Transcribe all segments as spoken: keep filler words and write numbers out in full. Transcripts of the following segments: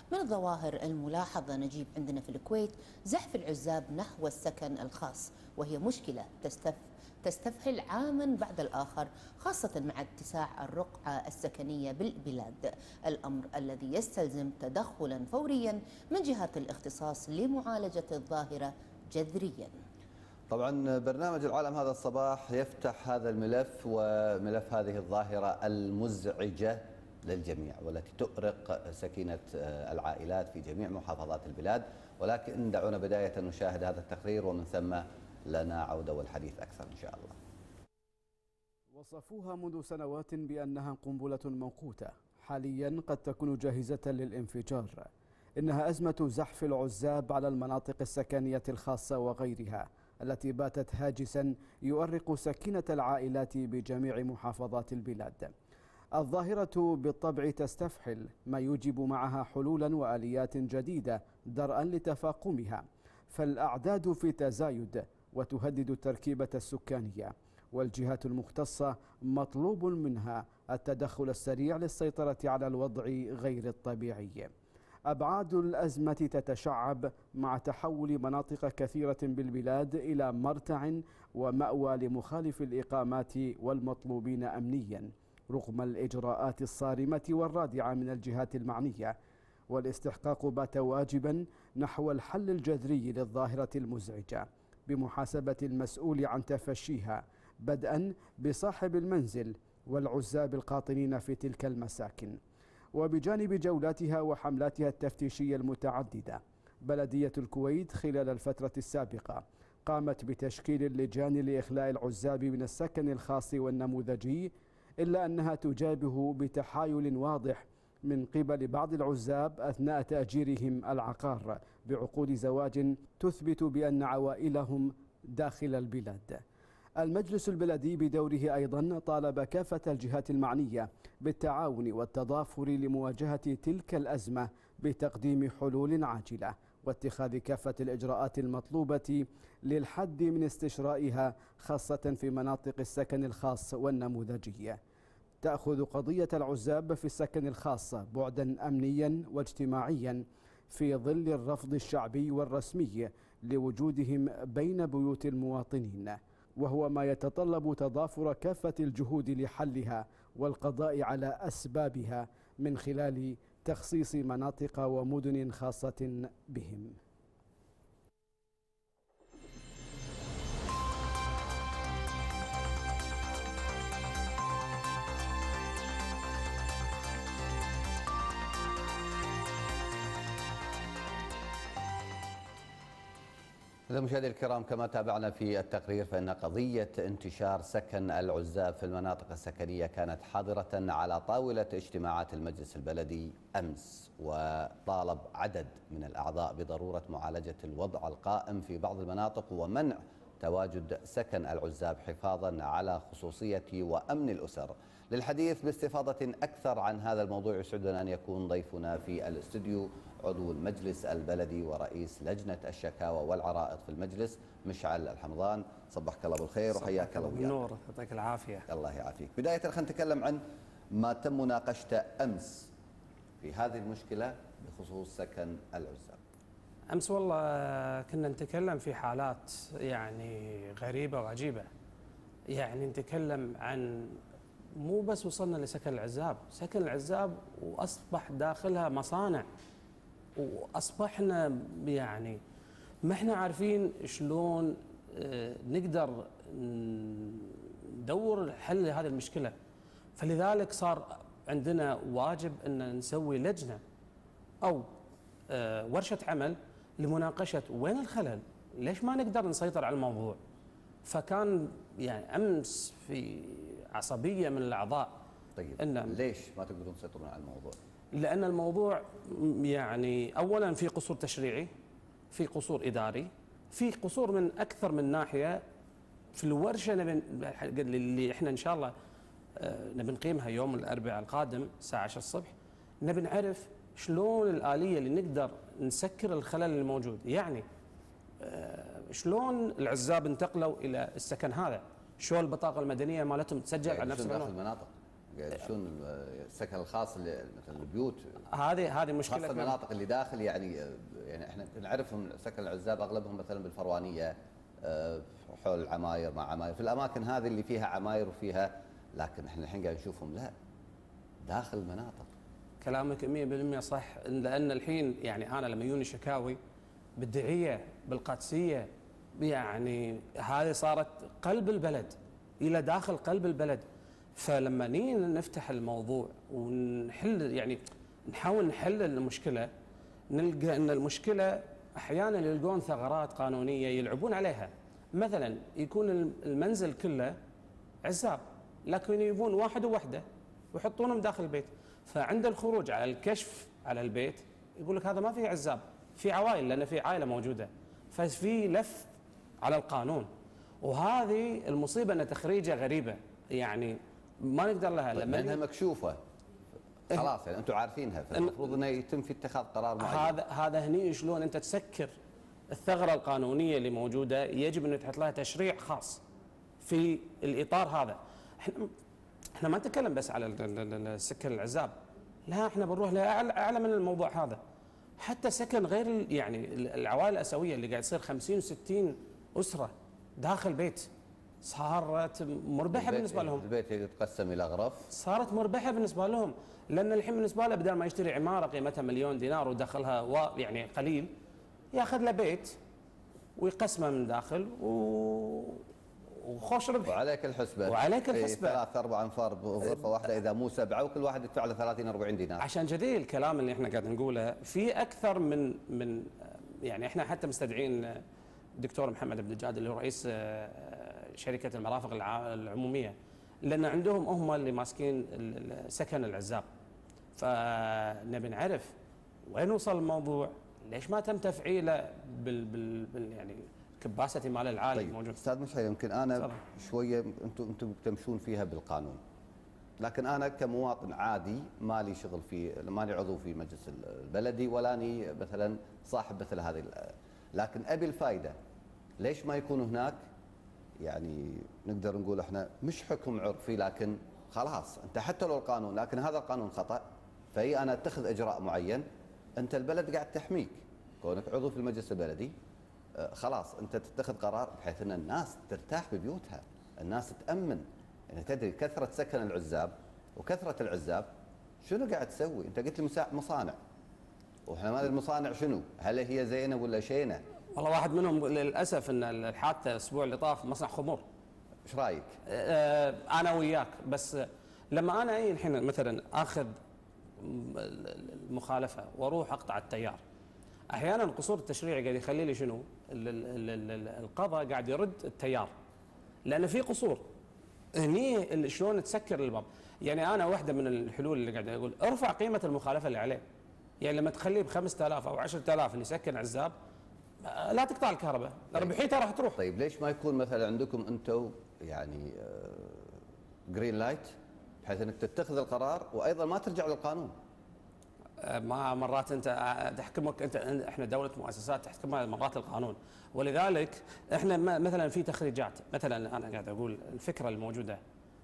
من الظواهر الملاحظة نجيب عندنا في الكويت زحف العزاب نحو السكن الخاص، وهي مشكلة تستف تستفحل عاما بعد الآخر، خاصة مع اتساع الرقعة السكنية بالبلاد، الأمر الذي يستلزم تدخلا فوريا من جهات الاختصاص لمعالجة الظاهرة جذريا. طبعا برنامج العالم هذا الصباح يفتح هذا الملف وملف هذه الظاهرة المزعجة للجميع والتي تؤرق سكينة العائلات في جميع محافظات البلاد. ولكن دعونا بداية نشاهد هذا التقرير ومن ثم لنا عودة والحديث أكثر إن شاء الله. وصفوها منذ سنوات بأنها قنبلة موقوتة، حاليا قد تكون جاهزة للانفجار. إنها أزمة زحف العزاب على المناطق السكنية الخاصة وغيرها التي باتت هاجسا يؤرق سكينة العائلات بجميع محافظات البلاد. الظاهرة بالطبع تستفحل، ما يوجب معها حلولا وآليات جديدة درءا لتفاقمها، فالأعداد في تزايد وتهدد التركيبة السكانية، والجهات المختصة مطلوب منها التدخل السريع للسيطرة على الوضع غير الطبيعي. أبعاد الأزمة تتشعب مع تحول مناطق كثيرة بالبلاد إلى مرتع ومأوى لمخالف الإقامات والمطلوبين أمنيا، رغم الإجراءات الصارمة والرادعة من الجهات المعنية. والاستحقاق بات واجبا نحو الحل الجذري للظاهرة المزعجة بمحاسبة المسؤول عن تفشيها، بدءا بصاحب المنزل والعزاب القاطنين في تلك المساكن. وبجانب جولاتها وحملاتها التفتيشية المتعددة، بلدية الكويت خلال الفترة السابقة قامت بتشكيل اللجان لإخلاء العزاب من السكن الخاص والنموذجي، إلا أنها تجابه بتحايل واضح من قبل بعض العزاب أثناء تأجيرهم العقار بعقود زواج تثبت بأن عوائلهم داخل البلاد. المجلس البلدي بدوره أيضا طالب كافة الجهات المعنية بالتعاون والتضافر لمواجهة تلك الأزمة بتقديم حلول عاجلة واتخاذ كافة الإجراءات المطلوبة للحد من استشرائها، خاصة في مناطق السكن الخاص والنموذجي. تأخذ قضية العزاب في السكن الخاص بعدا أمنيا واجتماعيا في ظل الرفض الشعبي والرسمي لوجودهم بين بيوت المواطنين، وهو ما يتطلب تضافر كافة الجهود لحلها والقضاء على أسبابها من خلال تخصيص مناطق ومدن خاصة بهم. إذا مشاهدينا الكرام، كما تابعنا في التقرير فإن قضية انتشار سكن العزاب في المناطق السكنية كانت حاضرة على طاولة اجتماعات المجلس البلدي أمس، وطالب عدد من الأعضاء بضرورة معالجة الوضع القائم في بعض المناطق ومنع تواجد سكن العزاب حفاظا على خصوصية وأمن الأسر. للحديث باستفاضة أكثر عن هذا الموضوع يسعدنا أن يكون ضيفنا في الاستوديو عضو المجلس البلدي ورئيس لجنة الشكاوى والعرائض في المجلس مشعل الحمضان. صبحك الله بالخير وحياك الله وياك. بالنور، يعطيك العافية. الله يعافيك. بداية خلينا نتكلم عن ما تم مناقشته أمس في هذه المشكلة بخصوص سكن العزاب. أمس والله كنا نتكلم في حالات يعني غريبة وعجيبة، يعني نتكلم عن مو بس وصلنا لسكن العزاب، سكن العزاب وأصبح داخلها مصانع، وأصبحنا يعني ما احنا عارفين شلون نقدر ندور حل لهذه المشكلة. فلذلك صار عندنا واجب أن نسوي لجنة أو ورشة عمل لمناقشة وين الخلل، ليش ما نقدر نسيطر على الموضوع. فكان يعني أمس في عصبية من الأعضاء. طيب إن ليش ما تقدرون تسيطرون على الموضوع؟ لأن الموضوع يعني أولا في قصور تشريعي، في قصور إداري، في قصور من أكثر من ناحية. في الورشة اللي إحنا إن شاء الله نبي نقيمها يوم الأربعاء القادم الساعة عشرة الصبح، نبي نعرف شلون الآلية اللي نقدر نسكر الخلل الموجود. يعني شلون العزاب انتقلوا إلى السكن هذا، شلون البطاقة المدنية مالتهم تسجل على نفس المناطق. يعني شلون السكن الخاص اللي مثل البيوت، هذه هذه مشكله خاصه المناطق اللي داخل، يعني يعني احنا نعرفهم سكن العزاب اغلبهم مثلا بالفروانيه حول العماير مع عماير، في الاماكن هذه اللي فيها عماير وفيها، لكن احنا الحين قاعد نشوفهم لا داخل المناطق. كلامك مئة بالمئة صح، لان الحين يعني انا لما يجوني شكاوي بالدعيه بالقادسيه، يعني هذه صارت قلب البلد الى داخل قلب البلد. فلما نيجي نفتح الموضوع ونحل يعني نحاول نحل المشكله، نلقى ان المشكله احيانا يلقون ثغرات قانونيه يلعبون عليها. مثلا يكون المنزل كله عزاب، لكن يبون واحد ووحده ويحطونهم داخل البيت، فعند الخروج على الكشف على البيت يقول لك هذا ما فيه عزاب، في عوائل لان في عائله موجوده، ففي لف على القانون. وهذه المصيبه ان تخريجه غريبه، يعني ما نقدر لها. طيب لما انها مكشوفه خلاص يعني انتم عارفينها، فالمفروض انه يتم في اتخاذ قرار معين. هذا هذا هني شلون انت تسكر الثغره القانونيه اللي موجوده، يجب ان تحط لها تشريع خاص في الاطار هذا. احنا احنا ما نتكلم بس على السكن العزاب، لا احنا بنروح لاعلى من الموضوع هذا. حتى سكن غير يعني العوائل الاسيويه اللي قاعد تصير خمسين وستين اسره داخل بيت، صارت مربحه بالنسبه لهم. البيت يتقسم الى غرف، صارت مربحه بالنسبه لهم، لان الحين بالنسبه له بدل ما يشتري عماره قيمتها مليون دينار ودخلها و يعني قليل، ياخذ له بيت ويقسمه من داخل و وخوش ربح. وعليك الحسبه وعليك الحسبه ثلاث اربع انفار بغرفه واحده اذا مو سبعه، وكل واحد يدفع له ثلاثين أربعين دينار. عشان كذي الكلام اللي احنا قاعد نقوله في اكثر من من يعني احنا حتى مستدعين الدكتور محمد عبد الجاد اللي هو رئيس شركه المرافق العموميه، لان عندهم هم اللي ماسكين سكن العزاب. فنبي نعرف وين وصل الموضوع، ليش ما تم تفعيله بال, بال, بال يعني كباسه مال العالي. طيب موجود. استاذ مشعل، يمكن انا صبر. شويه انتم انتم تمشون فيها بالقانون، لكن انا كمواطن عادي ما لي شغل في، ماني عضو في مجلس البلدي ولاني مثلا صاحب مثل هذه، لكن ابي الفائده. ليش ما يكون هناك يعني نقدر نقول احنا مش حكم عرفي، لكن خلاص انت حتى لو القانون، لكن هذا القانون خطا، فهي انا اتخذ اجراء معين، انت البلد قاعد تحميك كونك عضو في المجلس البلدي، خلاص انت تتخذ قرار بحيث ان الناس ترتاح ببيوتها، الناس تامن. يعني تدري كثره سكن العزاب وكثره العزاب شنو قاعد تسوي؟ انت قلت لي مصانع، واحنا ما المصانع شنو؟ هل هي زينه ولا شينه؟ والله واحد منهم للاسف ان الحادثه الاسبوع اللي طاف مصنع خمور. ايش رايك؟ اه انا وياك، بس لما انا اي الحين مثلا اخذ المخالفه واروح اقطع التيار، احيانا قصور التشريعي قاعد يخلي لي شنو؟ القضاء قاعد يرد التيار، لان في قصور هني. شلون تسكر الباب؟ يعني انا واحده من الحلول اللي قاعد اقول ارفع قيمه المخالفه اللي عليه. يعني لما تخليه ب خمسة آلاف او عشرة آلاف اللي يسكن عزاب، لا تقطع الكهرباء، ربحيته راح تروح. طيب ليش ما يكون مثلا عندكم انتم يعني جرين لايت بحيث انك تتخذ القرار وايضا ما ترجع للقانون؟ ما مرات انت تحكمك انت، احنا دوله مؤسسات تحكمها مرات القانون، ولذلك احنا مثلا في تخريجات. مثلا انا قاعد اقول الفكره الموجوده،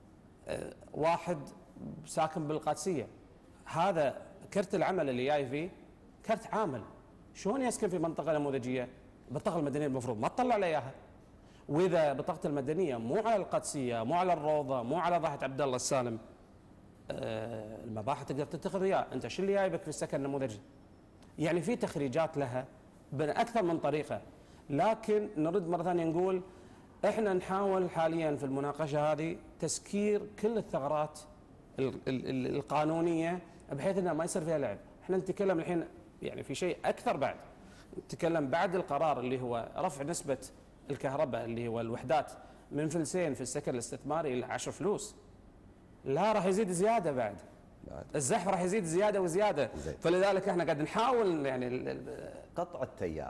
واحد ساكن بالقادسيه، هذا كرت العمل اللي جاي فيه كرت عامل، شلون يسكن في منطقه نموذجيه؟ البطاقه المدنيه المفروض ما تطلع له اياها. واذا بطاقه المدنيه مو على القادسيه، مو على الروضه، مو على ضاحيه عبد الله السالم، آه المباحث تقدر تتخذ اياه. انت شو اللي جايبك في السكن النموذجي؟ يعني في تخريجات لها باكثر من طريقه، لكن نرد مره ثانيه نقول احنا نحاول حاليا في المناقشه هذه تسكير كل الثغرات القانونيه بحيث انها ما يصير فيها لعب. احنا نتكلم الحين يعني في شيء اكثر بعد، نتكلم بعد القرار اللي هو رفع نسبه الكهرباء اللي هو الوحدات من فلسين في السكن الاستثماري الى عشر فلوس، لا راح يزيد زياده بعد. الزحف راح يزيد زياده وزياده. زي. فلذلك احنا قاعد نحاول يعني قطع التيار.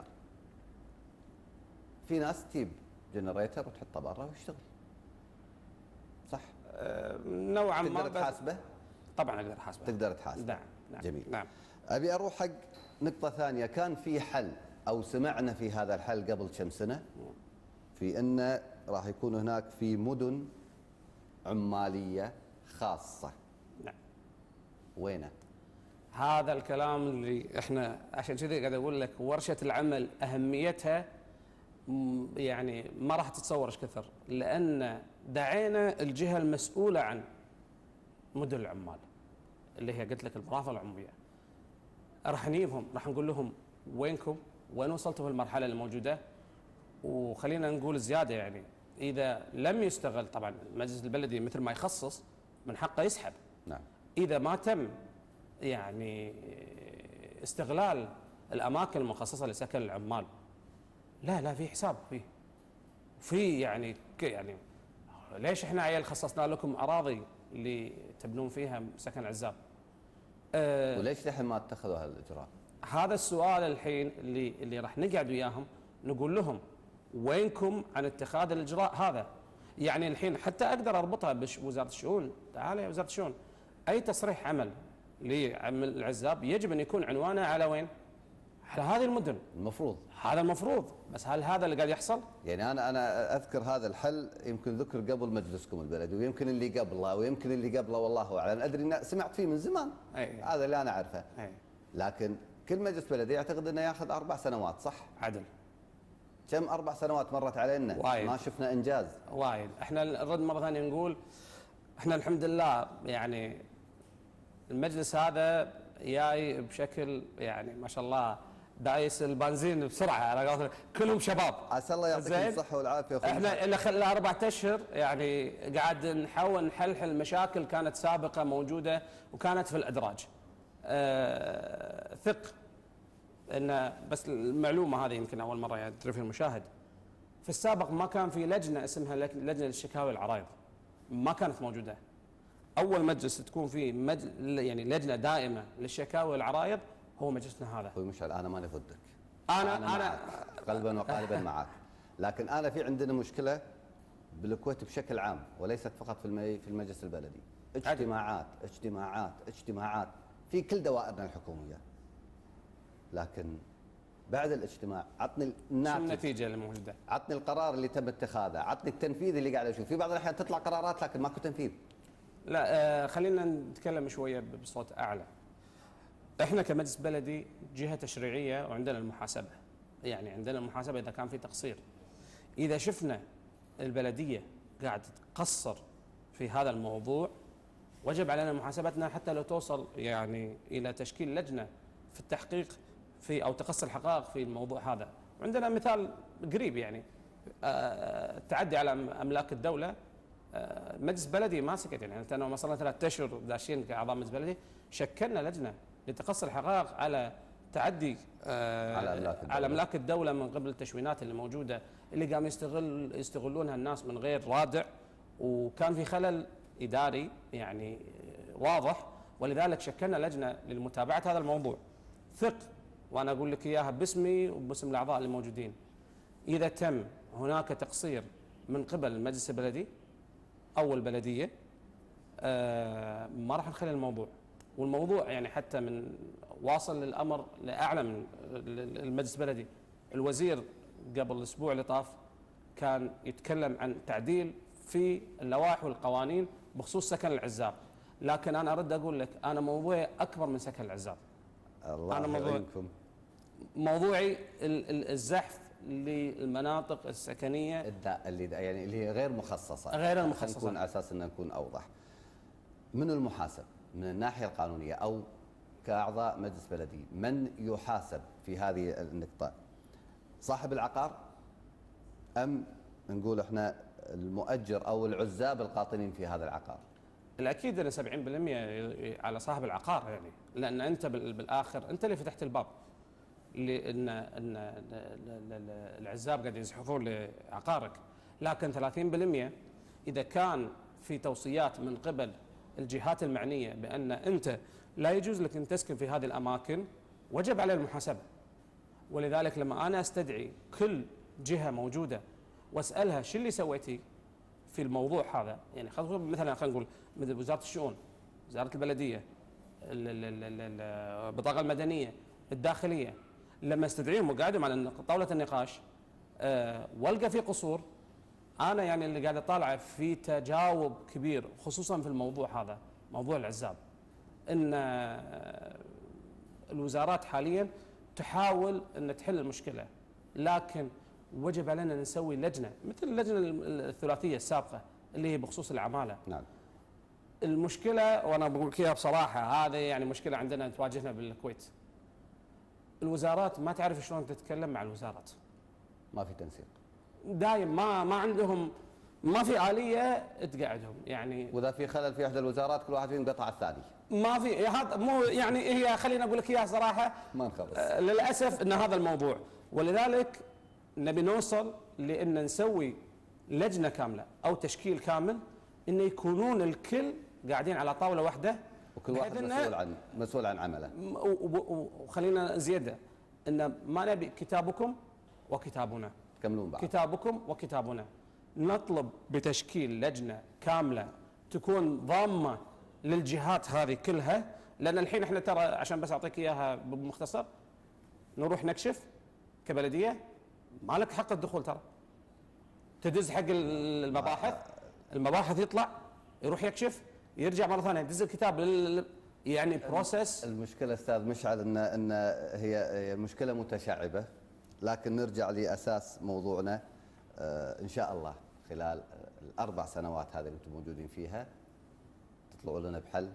في ناس تجيب جنريتر وتحطه برا ويشتغل. صح؟ أه نوعا ما. تقدر تحاسبه؟ طبعا اقدر احاسبه. تقدر تحاسبه. نعم نعم. جميل. نعم. ابي اروح حق نقطة ثانية، كان في حل او سمعنا في هذا الحل قبل كم سنة في انه راح يكون هناك في مدن عمالية خاصة وينه؟ هذا الكلام اللي احنا عشان كذا قاعد اقول لك ورشه العمل اهميتها يعني ما راح تتصور ايش كثر، لان دعينا الجهه المسؤوله عن مدن العمال اللي هي قلت لك المرافق العموميه، راح نجيبهم راح نقول لهم وينكم؟ وين وصلتوا في المرحله الموجوده؟ وخلينا نقول زياده يعني اذا لم يستغل، طبعا المجلس البلدي مثل ما يخصص من حقه يسحب. نعم. اذا ما تم يعني استغلال الاماكن المخصصه لسكن العمال، لا لا في حساب فيه في يعني يعني ليش احنا عيال خصصنا لكم اراضي اللي تبنون فيها سكن عزاب؟ أه وليش لحين ما اتخذوا هالاجراء؟ هذا السؤال الحين اللي اللي راح نقعد وياهم نقول لهم وينكم عن اتخاذ الاجراء هذا؟ يعني الحين حتى اقدر اربطها بوزاره الشؤون، تعال يا وزاره الشؤون، اي تصريح عمل لعمل العزاب يجب ان يكون عنوانه على وين؟ على هذه المدن. المفروض هذا المفروض، بس هل هذا اللي قاعد يحصل؟ يعني انا انا اذكر هذا الحل يمكن ذكر قبل مجلسكم البلدي، ويمكن اللي قبله ويمكن اللي قبله والله اعلم، ادري ان سمعت فيه من زمان. أي. هذا اللي انا اعرفه. أي. لكن كل مجلس بلدي يعتقد انه ياخذ اربع سنوات، صح؟ عدل. كم اربع سنوات مرت علينا وايد. ما شفنا انجاز. وايد، احنا نرد مره ثانيه نقول احنا الحمد لله يعني المجلس هذا جاي بشكل يعني ما شاء الله دايس البنزين بسرعه على قولتهم، كلهم شباب. عسى الله يعطيكم الصحه والعافيه. احنا اللي خلى اربع اشهر يعني قاعد نحاول نحلحل مشاكل كانت سابقه موجوده وكانت في الادراج. أه ثق ان بس المعلومه هذه يمكن اول مره يعني تدري فيها المشاهد. في السابق ما كان في لجنه اسمها لجنه للشكاوي والعرايض. ما كانت موجوده. اول مجلس تكون فيه مج... يعني لجنه دائمه للشكاوي والعرايض هو مجلسنا هذا. اخوي مشعل انا ماني ضدك. انا انا, أنا قلبا وقالبا معك. لكن انا في عندنا مشكله بالكويت بشكل عام وليست فقط في المي... في المجلس البلدي. اجتماعات اجتماعات اجتماعات في كل دوائرنا الحكوميه. لكن بعد الاجتماع عطني الناتج، شو النتيجه اللي موجوده؟ عطني القرار اللي تم اتخاذه، عطني التنفيذ اللي قاعد اشوف. في بعض الاحيان تطلع قرارات لكن ماكو تنفيذ. لا آه خلينا نتكلم شويه بصوت اعلى. احنا كمجلس بلدي جهه تشريعيه وعندنا المحاسبه. يعني عندنا المحاسبه اذا كان في تقصير. اذا شفنا البلديه قاعد تقصر في هذا الموضوع وجب علينا محاسبتنا حتى لو توصل يعني الى تشكيل لجنه في التحقيق في او تقصي الحقائق في الموضوع هذا. عندنا مثال قريب يعني آه التعدي على املاك الدوله. آه مجلس بلدي ما سكت يعني انت ما صار لنا ثلاث اشهر داشين كاعضاء مجلس بلدي، شكلنا لجنه لتقصي الحقائق على تعدي آه على املاك الدوله, على أملاك الدولة من قبل التشوينات اللي موجوده اللي قام يستغل يستغلونها الناس من غير رادع، وكان في خلل اداري يعني واضح، ولذلك شكلنا لجنه لمتابعه هذا الموضوع. ثق وانا اقول لك اياها باسمي وباسم الاعضاء الموجودين، اذا تم هناك تقصير من قبل المجلس البلدي او البلديه آه ما راح نخلي الموضوع، والموضوع يعني حتى من واصل للامر لاعلى من المجلس البلدي. الوزير قبل الاسبوع اللي طاف كان يتكلم عن تعديل في اللوائح والقوانين بخصوص سكن العزاب، لكن انا ارد اقول لك انا موضوعي اكبر من سكن العزاب. الله أنا موضوع يعينكم. موضوعي الزحف للمناطق السكنيه اللي يعني اللي هي غير مخصصه، غير المخصصه، نكون على اساس ان نكون اوضح. من المحاسب من الناحيه القانونيه او كاعضاء مجلس بلدي، من يحاسب في هذه النقطه؟ صاحب العقار ام نقول احنا المؤجر او العزاب القاطنين في هذا العقار؟ الاكيد ان سبعين بالمئة على صاحب العقار، يعني لان انت بالاخر انت اللي فتحت الباب لان ان العزاب قاعد يزحفون لعقارك، لكن ثلاثين بالمئة اذا كان في توصيات من قبل الجهات المعنيه بان انت لا يجوز لك ان تسكن في هذه الاماكن وجب عليه المحاسبه. ولذلك لما انا استدعي كل جهه موجوده واسالها شو اللي سويتي في الموضوع هذا، يعني مثلا خلينا نقول مثل وزاره الشؤون، وزاره البلديه، البطاقه المدنيه، الداخليه، لما استدعيهم وقاعدهم على طاوله النقاش أه والقى في قصور، انا يعني اللي قاعد اطالع في تجاوب كبير خصوصا في الموضوع هذا موضوع العزاب. ان الوزارات حاليا تحاول ان تحل المشكله، لكن وجب علينا نسوي لجنه مثل اللجنه الثلاثيه السابقه اللي هي بخصوص العماله. نعم. المشكله وانا بقول لك اياها بصراحه، هذه يعني مشكله عندنا تواجهنا بالكويت. الوزارات ما تعرف شلون تتكلم مع الوزارات. ما في تنسيق. دايم ما ما عندهم، ما في آلية تقعدهم يعني. واذا في خلل في احدى الوزارات كل واحد فيهم قطع الثاني. ما في هذا، مو يعني هي، خليني اقول لك اياها صراحه، ما نخلص. آه للاسف ان هذا الموضوع، ولذلك نبي نوصل لان نسوي لجنه كامله او تشكيل كامل انه يكونون الكل قاعدين على طاوله واحده، وكل واحد مسؤول عن مسؤول عن عمله. وخلينا زياده ان ما نبي كتابكم وكتابنا، تكملون بعض. كتابكم وكتابنا. نطلب بتشكيل لجنه كامله تكون ضامه للجهات هذه كلها، لان الحين احنا ترى عشان بس اعطيك اياها بمختصر، نروح نكشف كبلديه ما لك حق الدخول، ترى تدز حق المباحث، المباحث يطلع يروح يكشف يرجع مره ثانيه يدز الكتاب لل... يعني بروسس. المشكله استاذ مشعل ان ان هي مشكله متشعبه، لكن نرجع لاساس موضوعنا. آه ان شاء الله خلال الاربع سنوات هذه اللي انتم موجودين فيها تطلعوا لنا بحل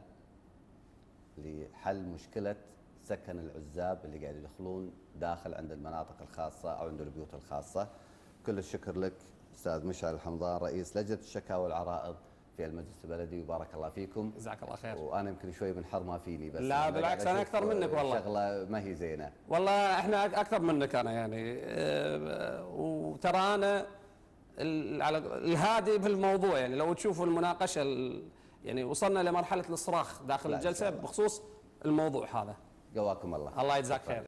لحل مشكله سكن العزاب اللي قاعد يدخلون داخل عند المناطق الخاصه او عند البيوت الخاصه. كل الشكر لك استاذ مشعل الحمضان، رئيس لجنه الشكاوى والعرائض في المجلس البلدي، وبارك الله فيكم. جزاك الله خير. وانا يمكن شوي منحر ما فيني، بس لا بالعكس انا اكثر منك والله. شغله ما هي زينه. والله احنا اكثر منك انا يعني، وترى انا على الهادي في الموضوع، يعني لو تشوفوا المناقشه يعني وصلنا لمرحله الصراخ داخل الجلسه بخصوص الموضوع هذا. قواكم الله. الله يجزاك خير.